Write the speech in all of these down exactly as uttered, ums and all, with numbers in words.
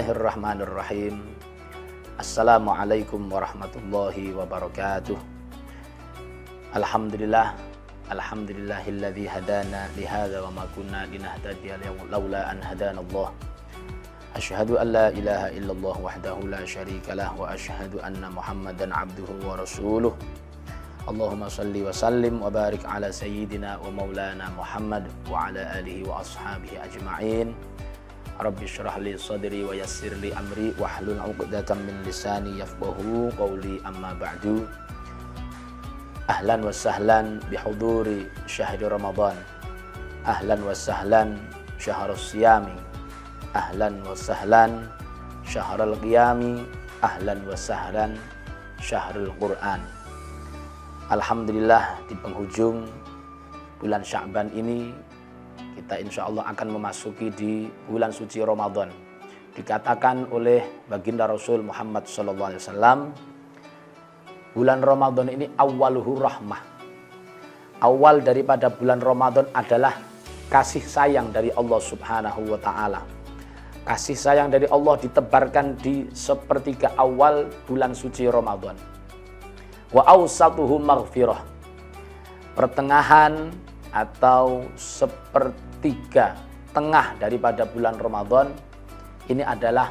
Bismillahirrahmanirrahim. Assalamualaikum warahmatullahi wabarakatuh. Alhamdulillah, alhamdulillahilladzi hadana lihadza wa ma kunna linahtadiya laula an hadanallah. Asyhadu an la ilaha illallah wahdahu la syarikalah wa asyhadu anna Muhammadan abduhu wa rasuluh. Allahumma salli wa sallim wa barik ala sayyidina wa maulana Muhammad wa ala alihi wa ashabihi ajma'in. Rabbi syrah li sadri wa yassir li amri wahlul 'uqdatam min lisani yafqahu qawli, amma ba'du. Ahlan wa sahlan bihuduri syahri Ramadan. Ahlan wa sahlan syahrus siyami. Ahlan wa sahlan syahrul qiyami. Ahlan wa sahlan syahrul Qur'an. Alhamdulillah, di penghujung bulan Sya'ban ini kita insya Allah akan memasuki di bulan suci Ramadan. Dikatakan oleh baginda Rasul Muhammad shallallahu alaihi wasallam, bulan Ramadan ini awaluhu rahmah. Awal daripada bulan Ramadan adalah kasih sayang dari Allah subhanahu wa ta'ala. Kasih sayang dari Allah ditebarkan di sepertiga awal bulan suci Ramadan. Wa awsatuhu maghfirah. Pertengahan atau sepertiga tengah daripada bulan Ramadan ini adalah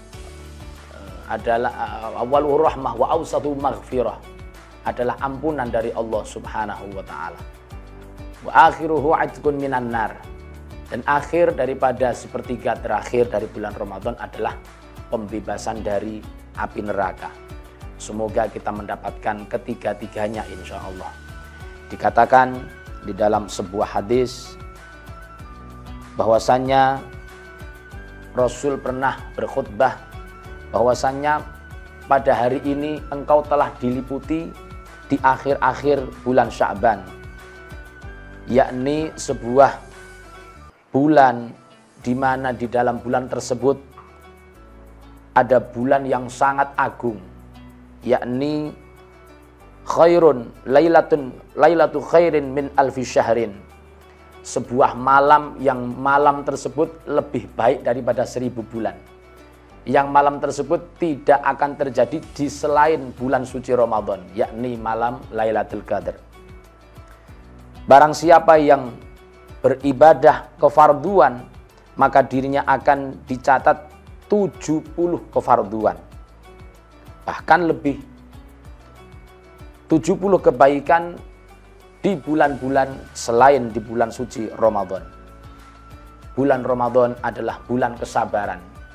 adalah awalur rahmah wa awsatu maghfirah, adalah ampunan dari Allah subhanahu wa ta'ala. Wa akhiruhu atqun minan nar, dan akhir daripada sepertiga terakhir dari bulan Ramadan adalah pembebasan dari api neraka. Semoga kita mendapatkan ketiga-tiganya insya Allah. Dikatakan di dalam sebuah hadis bahwasannya Rasul pernah berkhutbah bahwasannya pada hari ini engkau telah diliputi di akhir-akhir bulan Sya'ban, yakni sebuah bulan di mana di dalam bulan tersebut ada bulan yang sangat agung, yakni khairun lailatun lailatu khairin min alfi syahrin, sebuah malam yang malam tersebut lebih baik daripada seribu bulan, yang malam tersebut tidak akan terjadi di selain bulan suci Ramadan, yakni malam Lailatul Qadar. Barang siapa yang beribadah kefarduan, maka dirinya akan dicatat tujuh puluh kefarduan, bahkan lebih, tujuh puluh kebaikan di bulan-bulan selain di bulan suci Ramadan. Bulan Ramadan adalah bulan kesabaran.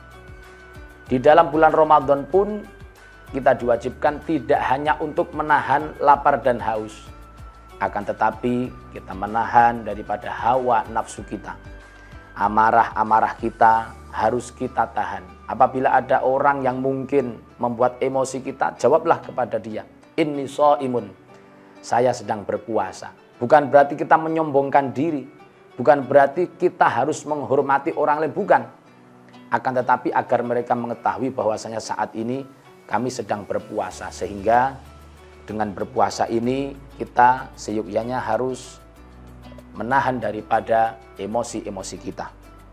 Di dalam bulan Ramadan pun kita diwajibkan tidak hanya untuk menahan lapar dan haus, akan tetapi kita menahan daripada hawa nafsu kita. Amarah-amarah kita harus kita tahan. Apabila ada orang yang mungkin membuat emosi kita, jawablah kepada dia, inni shaimun, saya sedang berpuasa. Bukan berarti kita menyombongkan diri, bukan berarti kita harus menghormati orang lain, bukan. Akan tetapi agar mereka mengetahui bahwasanya saat ini kami sedang berpuasa, sehingga dengan berpuasa ini kita seyukyanya harus menahan daripada emosi-emosi kita.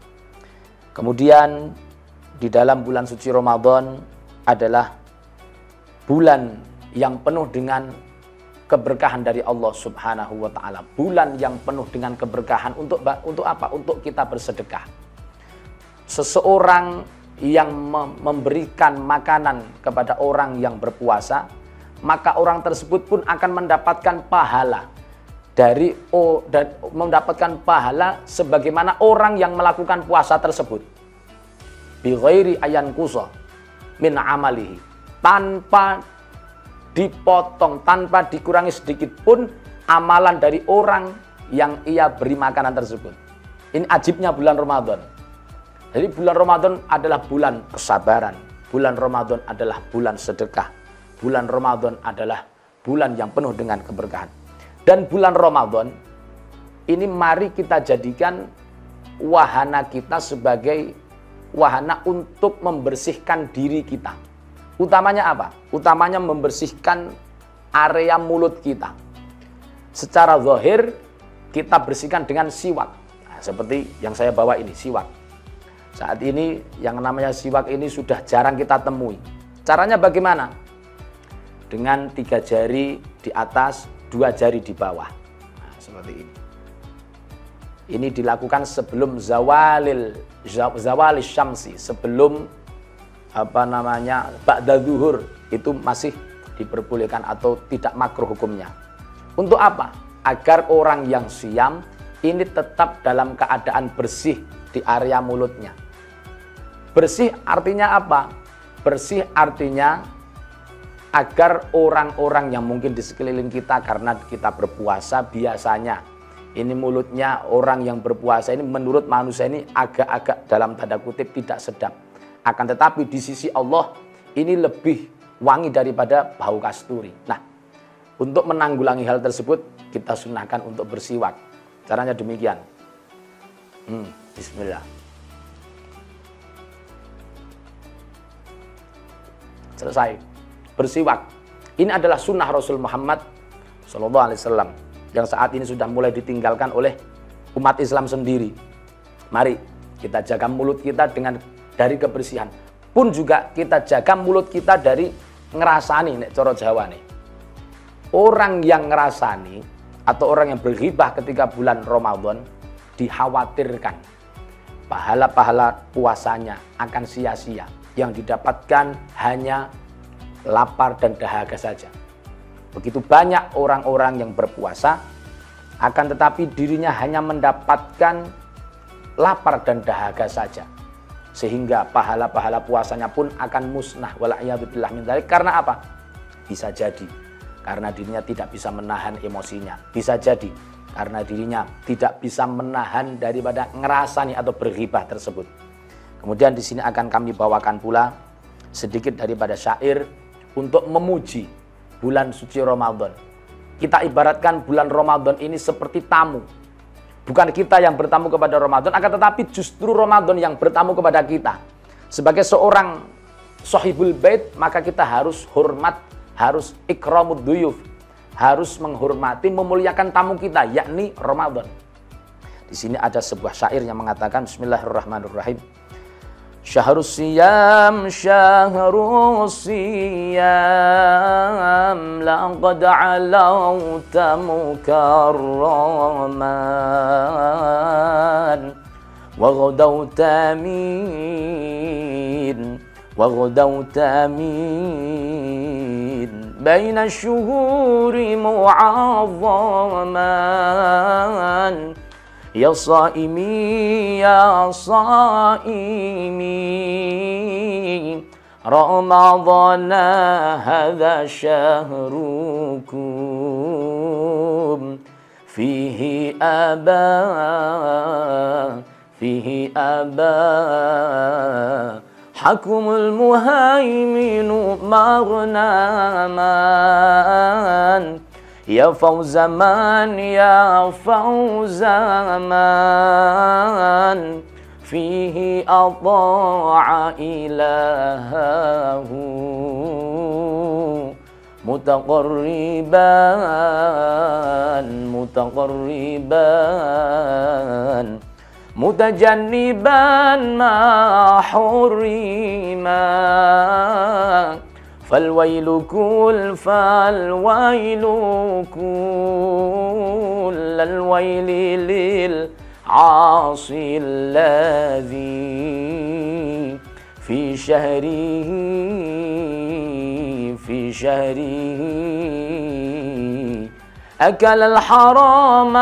Kemudian di dalam bulan suci Ramadan adalah bulan yang penuh dengan keberkahan dari Allah subhanahu wa ta'ala. Bulan yang penuh dengan keberkahan untuk untuk apa? Untuk kita bersedekah. Seseorang yang memberikan makanan kepada orang yang berpuasa, maka orang tersebut pun akan mendapatkan pahala dari oh, dan mendapatkan pahala sebagaimana orang yang melakukan puasa tersebut. Bi ghairi ayan kusa min amalihi, tanpa dipotong, tanpa dikurangi sedikit pun amalan dari orang yang ia beri makanan tersebut. Ini ajibnya bulan Ramadan. Jadi bulan Ramadan adalah bulan kesabaran. Bulan Ramadan adalah bulan sedekah. Bulan Ramadan adalah bulan yang penuh dengan keberkahan. Dan bulan Ramadan ini mari kita jadikan wahana kita sebagai wahana untuk membersihkan diri kita. Utamanya apa? Utamanya membersihkan area mulut kita. Secara zahir kita bersihkan dengan siwak. Nah, seperti yang saya bawa ini, siwak. Saat ini yang namanya siwak ini sudah jarang kita temui. Caranya bagaimana? Dengan tiga jari di atas, dua jari di bawah. Nah, seperti ini. Ini dilakukan sebelum zawalil zawalis syamsi, sebelum apa namanya ba'da zuhur, itu masih diperbolehkan atau tidak makruh hukumnya. Untuk apa? Agar orang yang siam ini tetap dalam keadaan bersih di area mulutnya. Bersih artinya apa? Bersih artinya agar orang-orang yang mungkin di sekeliling kita, karena kita berpuasa biasanya ini mulutnya orang yang berpuasa ini menurut manusia ini agak-agak dalam tanda kutip tidak sedap. Akan tetapi di sisi Allah ini lebih wangi daripada bau kasturi. Nah, untuk menanggulangi hal tersebut kita sunahkan untuk bersiwak. Caranya demikian. Hmm, bismillah. Selesai. Bersiwak. Ini adalah sunnah Rasul Muhammad shallallahu alaihi wasallam yang saat ini sudah mulai ditinggalkan oleh umat Islam sendiri. Mari kita jaga mulut kita dengan dari kebersihan. Pun juga kita jaga mulut kita dari ngerasani, nek coro Jawa nih. Orang yang ngerasani atau orang yang berghibah ketika bulan Ramadan dikhawatirkan pahala-pahala puasanya akan sia-sia. Yang didapatkan hanya lapar dan dahaga saja. Begitu banyak orang-orang yang berpuasa, akan tetapi dirinya hanya mendapatkan lapar dan dahaga saja. Sehingga pahala-pahala puasanya pun akan musnah. Wala'iyadzubillah min dzalik. Karena apa? Bisa jadi karena dirinya tidak bisa menahan emosinya. Bisa jadi karena dirinya tidak bisa menahan daripada ngerasani atau berghibah tersebut. Kemudian di sini akan kami bawakan pula sedikit daripada syair untuk memuji bulan suci Ramadan. Kita ibaratkan bulan Ramadan ini seperti tamu. Bukan kita yang bertamu kepada Ramadan, akan tetapi justru Ramadan yang bertamu kepada kita. Sebagai seorang sahibul bait, maka kita harus hormat, harus ikramud duyuf, harus menghormati, memuliakan tamu kita, yakni Ramadan. Di sini ada sebuah syair yang mengatakan bismillahirrahmanirrahim. Syahrus siyam, syahrus siyam, laqad alawta mukarraman, wa ghadawta min, wa ghadawta min, baina syuhuri mu'azzaman. Ya saimi, ya saimi, Ramadana hadha syahrukum, fihi aba, fihi aba, hakumul muhaiminu maghnaman. Ya fawzaman, ya fawzaman, fihi ata'a ilahahu, mutaqarriban, mutaqarriban, mutajanniban ma hurima. Falwailu kul, falwailu kul, alwaili lil عاصي الذي في شهره في شهره أكل الحرام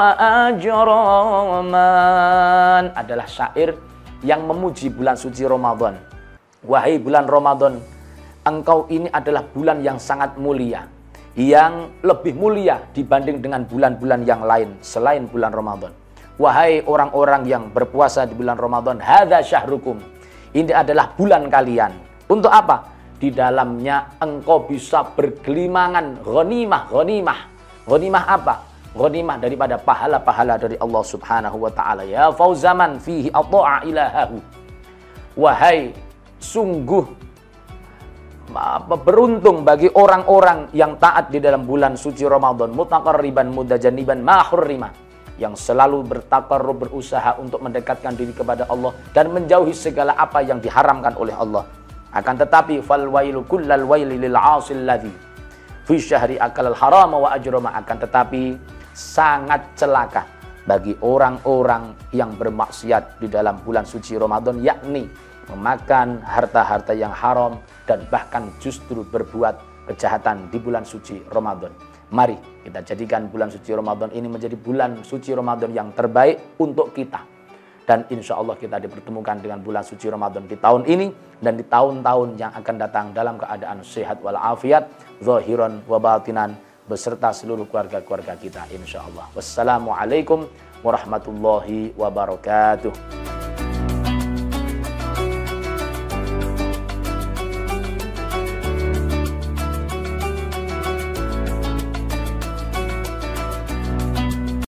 وأجرمان. Adalah syair yang memuji bulan suci Ramadan. Wahai bulan Ramadan, engkau ini adalah bulan yang sangat mulia, yang lebih mulia dibanding dengan bulan-bulan yang lain selain bulan Ramadan. Wahai orang-orang yang berpuasa di bulan Ramadan, hadza syahrukum. Ini adalah bulan kalian. Untuk apa? Di dalamnya engkau bisa bergelimangan ghanimah, ghanimah. Ghanimah apa? Ghanimah daripada pahala-pahala dari Allah Subhanahu wa taala. Ya fauzaman fihi ata'a ilahahu. Wahai sungguh beruntung bagi orang-orang yang taat di dalam bulan suci Ramadan, mutaqarriban mudajanniban ma hurrima. yang selalu bertaqarrub, berusaha untuk mendekatkan diri kepada Allah dan menjauhi segala apa yang diharamkan oleh Allah. Akan tetapi fal wailu kullal waili lil 'asil ladzi fi syahri akalal harama wa ajrama, akan tetapi sangat celaka bagi orang-orang yang bermaksiat di dalam bulan suci Ramadan, yakni memakan harta-harta yang haram dan bahkan justru berbuat kejahatan di bulan suci Ramadan. Mari kita jadikan bulan suci Ramadan ini menjadi bulan suci Ramadan yang terbaik untuk kita. Dan insya Allah kita dipertemukan dengan bulan suci Ramadan di tahun ini dan di tahun-tahun yang akan datang dalam keadaan sehat walafiat, zahiran wa batinan, beserta seluruh keluarga-keluarga kita insya Allah. Wassalamualaikum warahmatullahi wabarakatuh.